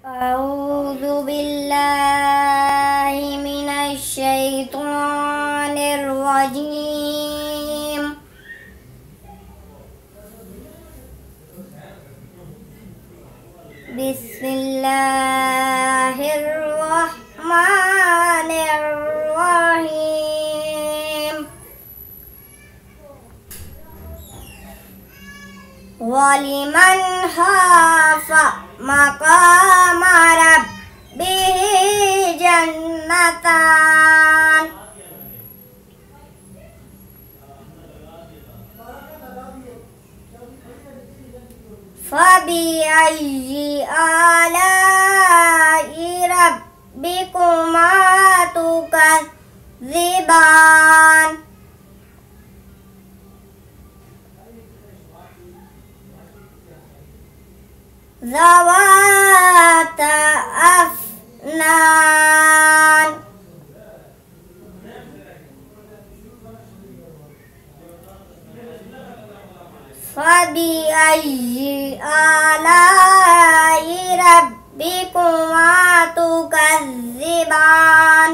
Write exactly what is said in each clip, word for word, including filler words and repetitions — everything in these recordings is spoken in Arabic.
أعوذ بالله من الشيطان الرجيم. بسم الله الرحمن الرحيم. ولمن خاف مقام ربه جنتان فبأي آلاء ربكما تكذبان ذواتا أفنان فبأي آلاء ربكما تكذبان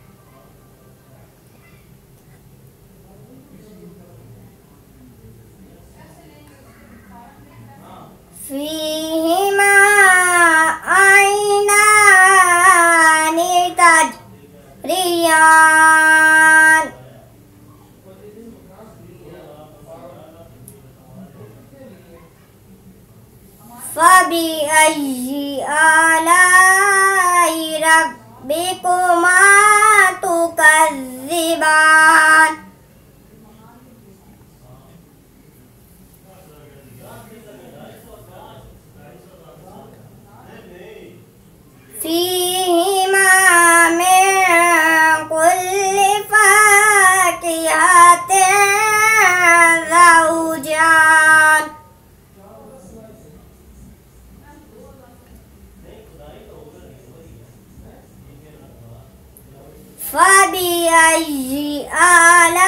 فيهما عينان تجريان فبأي آلاء ربكما تكذبان فيهما من كل فاكهة زوجان فبأي آلاء